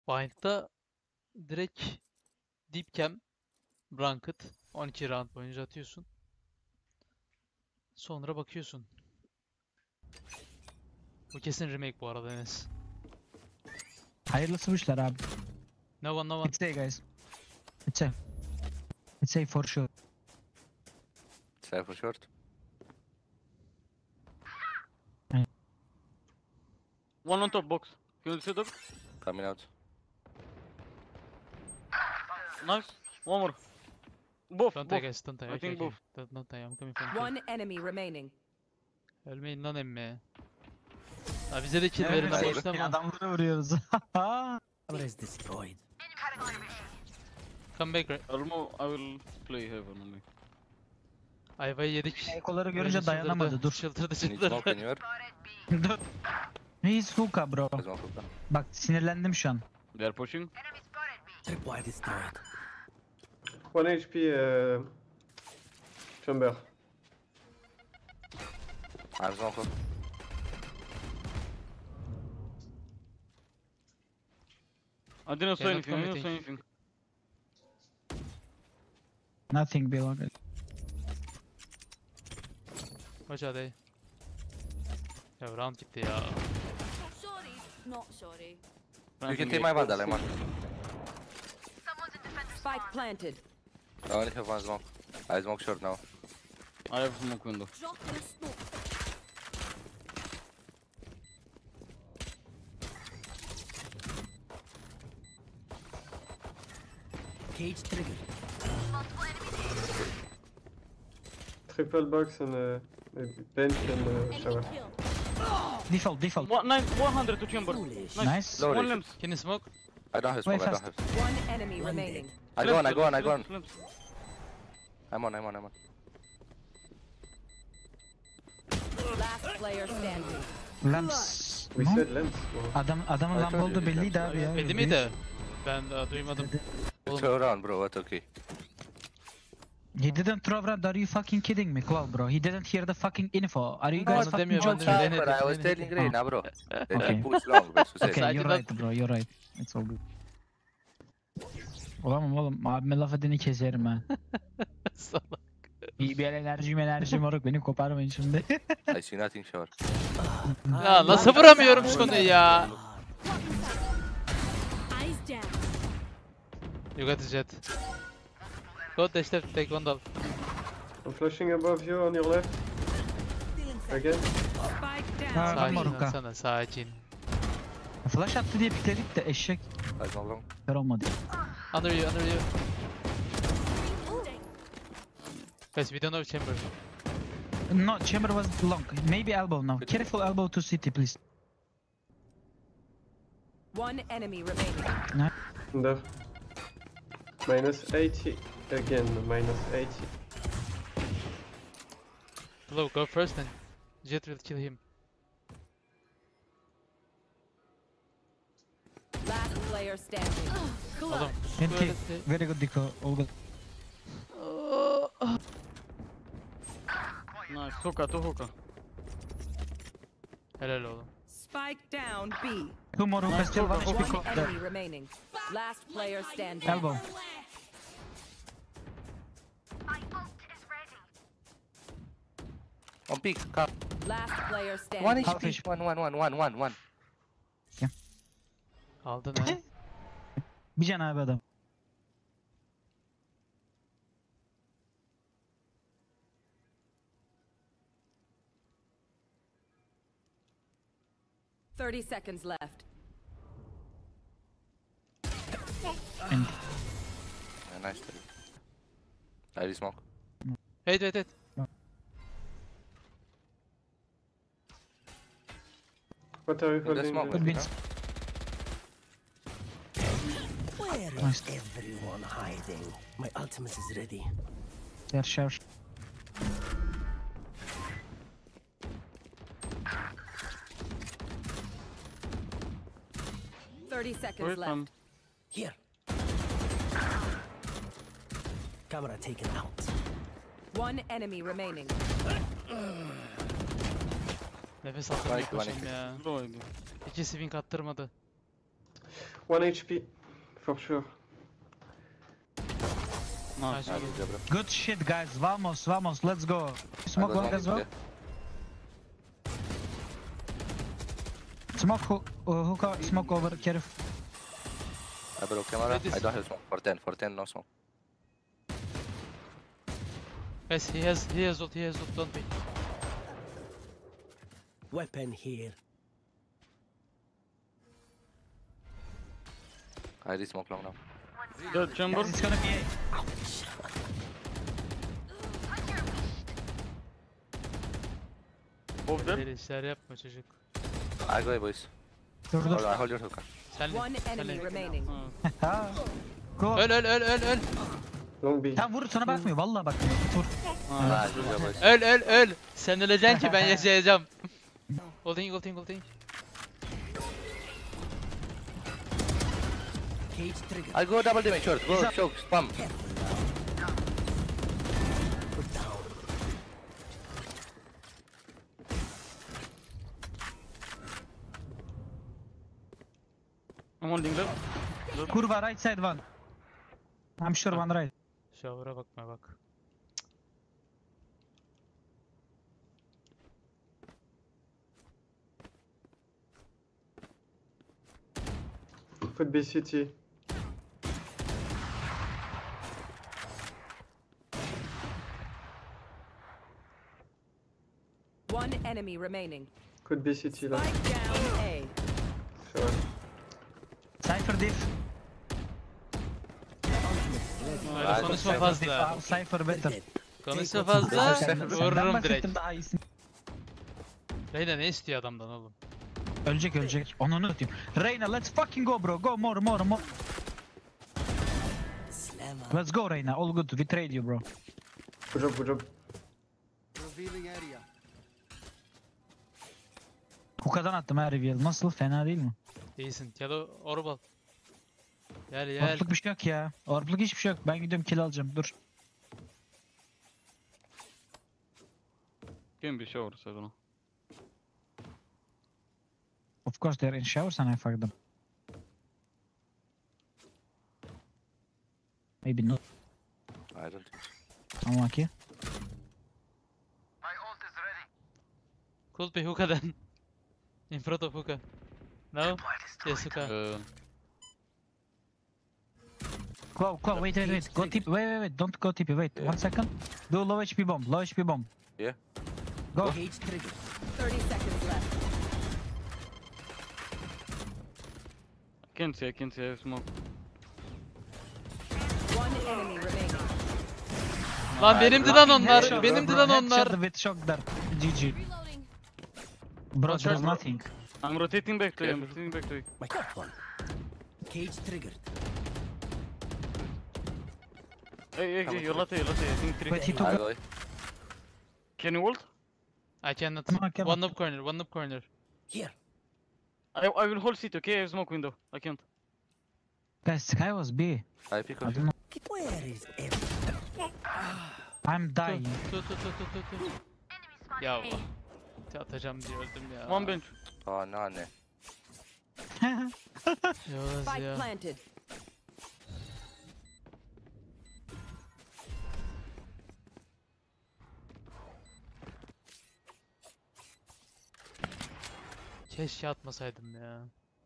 Bind'da direkt Deep Cam Ranked 12 round boyunca atıyorsun. Sonra bakıyorsun. Bu kesin remake bu arada Enes. Hayırlısı bu işler abi. No one, no one. It's A guys. It's A. It's A for sure. Cypher short. One on top box. Can you see that? Coming out. Nice. One more. Both. Don't die Both. guys, don't die. I Okay, think okay. both. Don't die, I'm coming from here. One enemy remaining. Ölmeyin lan emme. Ha bize de kill Evet, verin hayır. işte ama. Adamları vuruyoruz. is destroyed. Come back right. Elmo, I will play heaven only. Ayvayı yedik. Ekoları Böyle görünce çıldırdı, dayanamadı. Dur. Çıldırdı You need smoke çıldırdı. anywhere? Dur. He's hookah bro. There's one hookah. Bak sinirlendim şu an. They are pushing. Tripwire destroyed. 1 HP chamber. There's one hookah. I didn't say not anything. I didn't say committing. anything. Nothing below. Watch out they. Ya round gitti ya. Sorry, not sorry. You can take my vandal, Emma. Spike planted. I only have one smoke. I smoke short now. I have smoke window. Drop the smoke. Cage triggered. Triple box and bench and shower. Default. 100 to chamber. Foolish. Nice. Low One range. lamps. Can you smoke? I don't have Wait, smoke, I don't fast. have smoke. One enemy One remaining. I go on. Lamps. I'm on. Last player standing. Lamps. We No? said lamps. Well, Adamın I lamp told you olduğu the belliydi lamps. abi ya. Belli miydi? Ben daha duymadım. It's around, bro. What okay? He didn't throw around. Are you fucking kidding me, Claw bro? He didn't hear the fucking info. Are you No, guys no, fucking demiyorum, joking? demiyorum. Cypher, I was Denedik. telling Reyna, bro. Then Okay. he push long, best to say. Okay, Sadece you're bak- right bro, you're right. It's all good. Oğlum abime laf edeni keserim ha. Salak. İyi bir enerji moruk, beni koparmayın şimdi. I see nothing shower. Ya nasıl vuramıyorum şu konuyu ya? Eyes down. You got the jet. Go dash left, take one doll. I'm flashing above you on your left. Again. Spike down. Ha, adam Sakin moruk ha. olsana, sakin. Flash attı diye pikledik de eşek I smoke long. kör olmadı. Under you, under you. Guys, we don't know chamber. No, chamber was long. Maybe elbow now. Careful elbow to city please. One enemy remaining. Under. Minus 80. Again, minus 80. Hello, go first and Jet will kill him. Last player standing. Oğlum. NT, very good Diko, all good. Nice. Hookah, two hookah. Helal oğlum. Spike down B. Two more hookahs, still one HP One Claw. enemy remaining. Last player standing. Elbow. One peek, come. Last player standing. One Half HP. HP. One. Aldın ha. Bir can abi adam. Thirty seconds left. And Yeah, nice. I smoke. Wait. What are you In the holding? smoke, Could you be. know? Where Nice. is everyone hiding? My ultimate is ready. they're sure. 30 seconds Where's left. Here. Camera taken out. One enemy remaining. Nefes aldırmaya Like, koşayım ya. Low ID. İki swing attırmadı. 1 HP. For sure. Nice. Nice. Nice, good, bro. Good shit, guys. Vamos, vamos. Let's go. I Smoke got long as well. yeah. Smoke hookah. Smoke over. Careful. I broke camera. Wait, this- I don't have smoke. For 10, no smoke. Guys, he has ult, don't wait. Weapon here. I did smoke long now. Dead chamber. Guys, it's gonna be Both dead. Böyle işler yapma çocuk. I go, boys. Dur dur. I hold your hookah. Senle. One enemy remaining. Ha. Go. Öl. Long B. Tam vur sana bakmıyor. Vallahi bakmıyor. Vur. Nice, good job, boys. Öl. Sen öleceksin ki ben yaşayacağım. Ulting. Cage trigger. I go double damage, short. Go, choke, spam. Put down. I'm holding left. Kurva right side one. I'm sure one right. Shower'a bakma bak. Could be CT. One enemy remaining. Could be CT left. Spike down A. Sure. Cypher diff. Öyle konuşma fazla. Cypher better. Dead. Konuşma fazla. Senden Vururum direkt. bahsettim daha iyisin. Reyna ne istiyor adamdan oğlum? Ölecek. Onu atayım. Reyna, let's fucking go bro. Go more. Slammer. Let's go Reyna. All good. We trade you bro. Good job. Hookah'dan attım ha reveal. Nasıl? Fena değil mi? İyisin. Ya da Orbal. Gel. Orpluk bir şey yok ya. Orpluk hiçbir şey yok. Ben gidiyorum kill alacağım. Dur. Can be showers, I don't know. Of course they're in showers and I fucked them. Maybe not. I don't think so. Unlucky. Could be hookah then. In front of hookah. No? Yes, hookah. Claw, wait. Go TP. Wait. Don't go TP. Wait. Yeah. 1 second. Do low HP bomb. Yeah. Go. Cage trigger. 30 seconds left. I can't see, I have smoke. One enemy remaining. Lan benimdi lan onlar. Headshot, Benimdi bro. lan onlar. Headshot with shock there. GG. Bro, there's nothing. I'm rotating back to you, Careful. My got one. Cage triggered. Hey, you're latte, I think 3. Wait, he I took. go. Can you ult? I cannot. Come on. One up corner. Here. I will hold CT, okay? I have smoke window. I can't. Guys, Sky was B. I pick I off. don't know. Where is everything? I'm dying. Tu. Ya. Atacağım diye öldüm ya. One bench. Oh, no, ne. Yavuz Spike ya. planted. Keşke atmasaydım ya.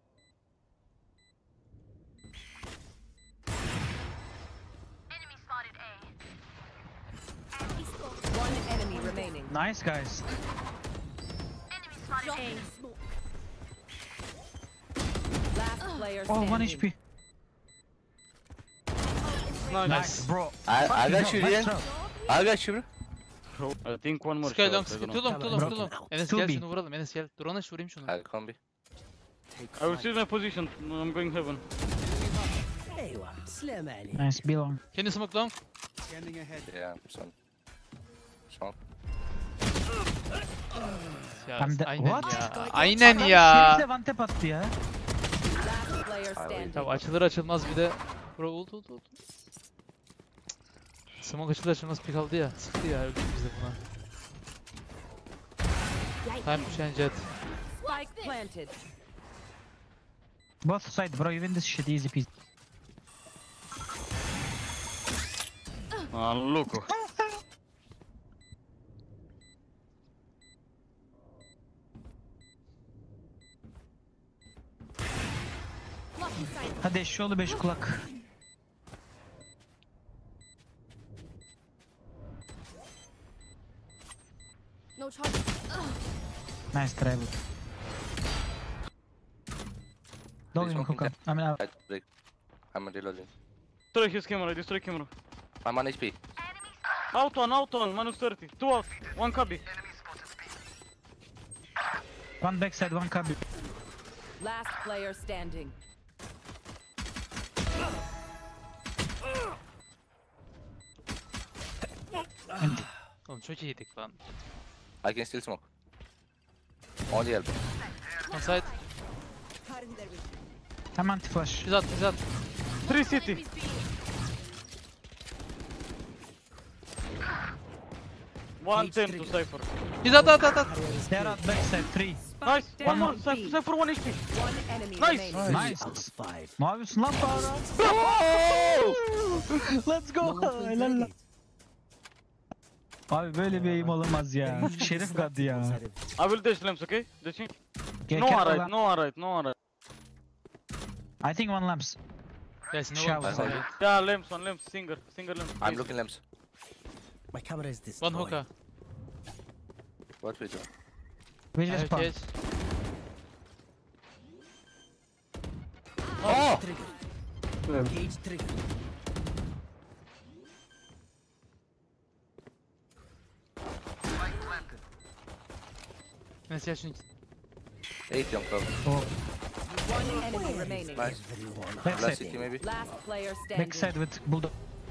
One enemy remaining. Nice guys. Last player Oh, standing. 1 HP. Nice, bro. I got you, Nice yeah. throw. I got you, bro. I think one more Sky shot. long, I don't know. tulum. Enes gel 2B. şunu vuralım. Enes gel. Drone'a vurayım şunu. I'll combi. Take I will see my position. I'm going heaven. ايوه سلام عليك. Nice, be long. Can you smoke long? Yeah, son. Smoke. Ya I'm aynen What? ya. Aynen ya. Birisi de one tap attı ya. Last player standing. Ya açılır açılmaz bir de. Bro ult. Smoke açılır açılmaz pick aldı ya. Sıktı ya öldük biz de buna. Time to change it. Spike planted. Both side bro, you win this shit easy peasy. Loco. Hadi eşşoğlu 5 kulak. No charge. Nice try bro. Don't even hook up. I mean, I break. I'm reloading. Destroy his camera, destroy camera. I'm on HP. Out one, minus 30. 2 out, 1 cubby. one backside, one cubby. Last player standing. Oğlum çok iyiydik lan. I can still smoke. Only help. On side. I'm anti-flash. Biz at. 3 city. One ten to Cypher. Biz at. They're out backside, 3. Nice, one more, Spike Cypher 1 HP. One enemy Nice. remaining. Nice. Out 5. Ne yapıyorsun lan Farah? Let's go. No one will Helal lan. delegate. Abi böyle bir aim olamaz ya. Şerif gadı ya. I will dash lamps, okay? Dashing. Get No one careful right, lan. no one right, no one right. I think one lamps. Gelsin ne Shower. oldu? Yeah, lamps, one lamps, singer lamps. I'm please. looking lamps. My camera is destroyed. One hookah. What we do? We just Evet spawn. geç. Oh! Trigger. Lamp. Cage trigger. Neyse yaşın. 8 young club. Oh, One enemy remaining. Nice. Everyone. Last backside. city maybe. Last player standing. Backside with bulldog.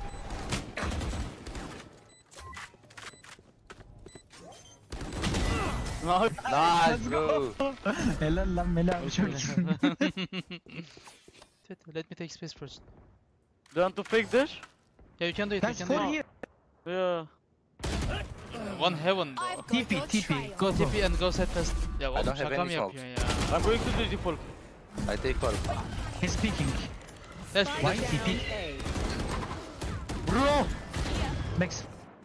Nice. Nice bro. Helal lan Meli abi çok iyisin. Let me take space first. Do you want to fake dash? Yeah, you can do it. Guys, You can for do it. here. Yeah. One heaven though. I've got TP, your TP. trail. Go TP and go side fast. Ya oğlum don't have şaka mı any smokes. yapıyorsun ya? I'm going to do default. I take call. He's peeking. Dash. Why TP? A. Bro! Backs.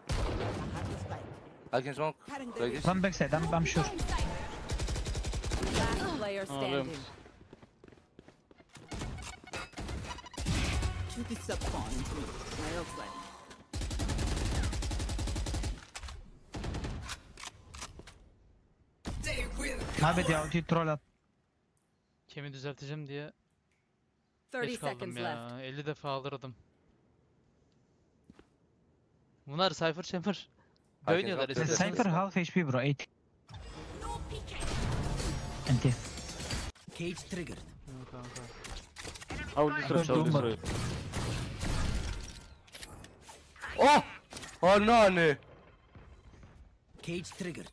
I can smoke. Like this. One backside, I'm sure. Last player Oh, standing. lamps. You disappoint me, my old friend. Abi ya ulti troll at. Kemi düzelteceğim diye 30 geç kaldım seconds ya. left. 50 defa alırdım. Bunlar Cypher Chamber. Herkes Oynuyorlar yapıyor. isterseniz. Cypher half HP bro, 8. Anti. Cage triggered. Yok kanka. I will destroy, I will Don't destroy. Oh! Oh no, no. Cage triggered.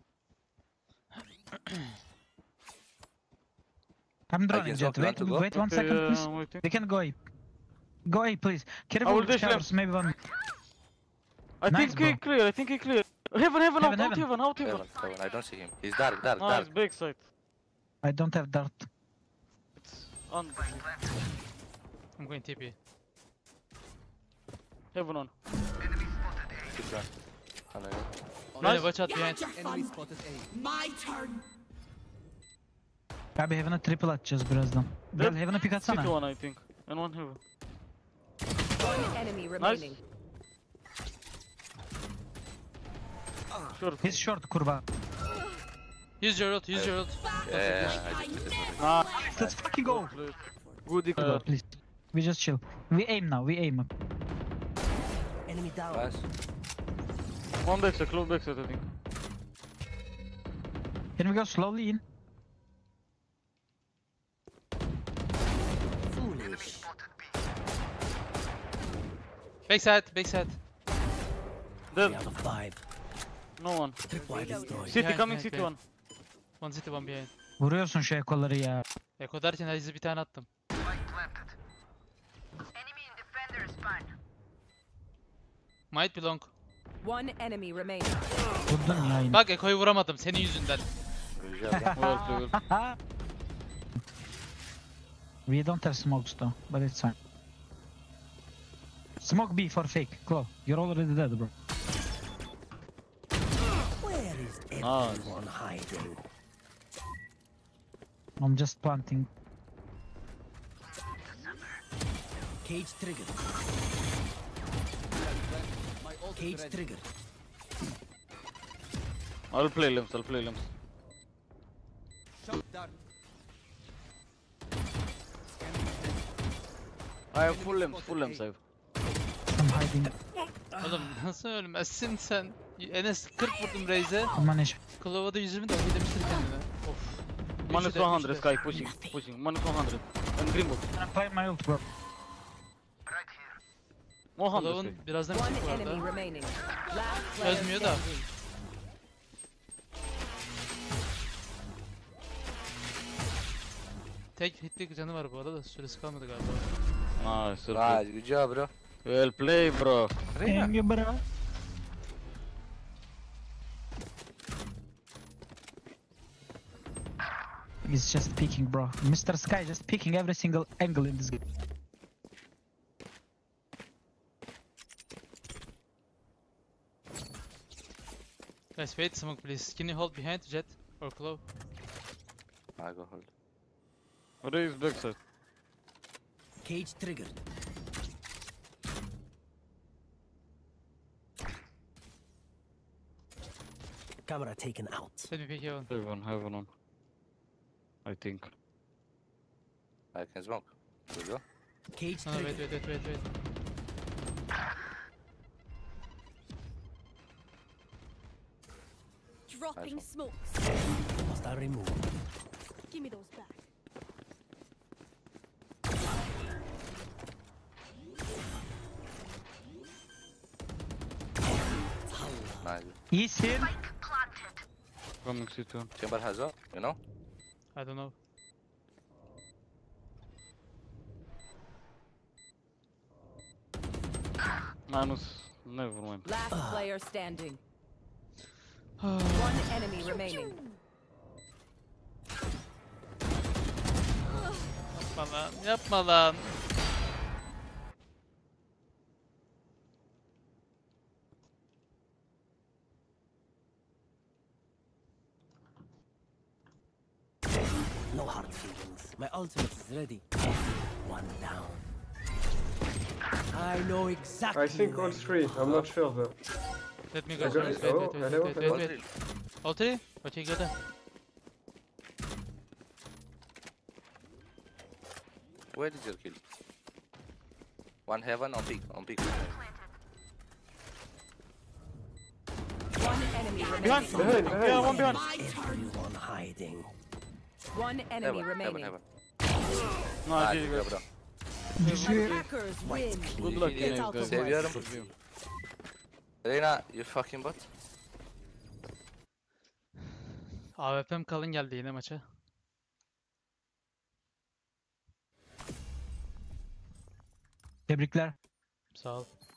I'm droning can jet. smoke, you Wait, want to go? wait 1 Okay, second please. I'm waiting. We can go A. Go A please. I will Careful dash showers, maybe one. I Nice, think he clear, I think he clear. Heaven, Heaven, out heaven. heaven, out heaven. Heaven, heaven. I don't see him. He's dark, dark, Nice, dark. backside. I don't have dart. On. I'm going TP. Heaven on. Keep going. Oh, no. Nice. Nice. Watch out behind. Enemy spotted A. My turn. Abi Heaven'a triple atacağız birazdan. Gel Yep. Heaven'a pick City atsana. one, I think. And one heaven. One enemy remaining. Sure. He's short kurba. Use your ult, use your ult. Yeah, I just did it. Nah. Let's fucking go. Good Good, equal. please. We just chill. We aim now, we aim. Enemy down. Nice. One backside, close backside, I think. Can we go slowly in? Foolish. Backside. Dead. 3 out of 5. No one. Tripwire destroyed. City Behind, coming, behind, city behind. one. One city, one behind. Vuruyorsun şu ekoları ya. Eko derken Azizi bir tane attım. Might be long. One enemy remaining. Vurdun ya yine. Bak Eko'yu vuramadım senin yüzünden. Güzel lan. Well played. We don't have smokes though, but it's fine. Smoke B for fake. Claw, you're already dead, bro. Where is everyone hiding? I'm just planting. Cage triggered. Cage triggered. I'll play limbs, I'll play limbs. I have full limbs I have. I'm hiding. Oğlum nasıl ölmezsin sen? Enes 40 vurdum Raze'e. I'm on HP. Klova'da 120 de öyle demiştir kendine. Of. Minus Üçü de, 100 üçü de. Sky pushing. Minus 100. And green book. I'm playing my ult, bro. 100 Sky. Klova'nın birazdan One bitecek bu enemy arada. remaining. Last player Çözmüyor da. standing. Tek hitlik canı var bu arada da süresi kalmadı galiba. Nice, well played. Nice, good job, bro. Well played, bro. Thank you, bro. He's just peeking, bro. Mr. Sky just peeking every single angle in this game. Guys wait smoke please. Can you hold behind Jet or Clove? I go hold. Raise backside. Cage triggered. Camera taken out. Let me pick you on. Heaven on. I think. I can smoke. Good go. Cage No, no, triggered. wait. Dropping Nice smokes. Hostile removed. Give me those back. Nice. He's here. Coming C2. Chamber has up, you know? I don't know. Minus. Never mind. Last player standing. One enemy remaining. Yapma lan. No hard feelings. My ultimate is ready. One down. I know exactly. I think all where three, you I'm not sure though. Let me go. Okay, Wait. oh, hello. Wait. All three? Okay, go there. Where did you kill? One heaven on peak, on peak. One enemy remaining. Behind. Yeah, one behind. everyone hiding. One enemy Heaven, remaining. heaven. Nice, Nice, GG, good guys. job, bro. Attackers win. Good luck, Get guys. out of Save my your way. Reyna, you fucking bot. AWP'm kalın geldi yine maça. Tebrikler. Sağ ol.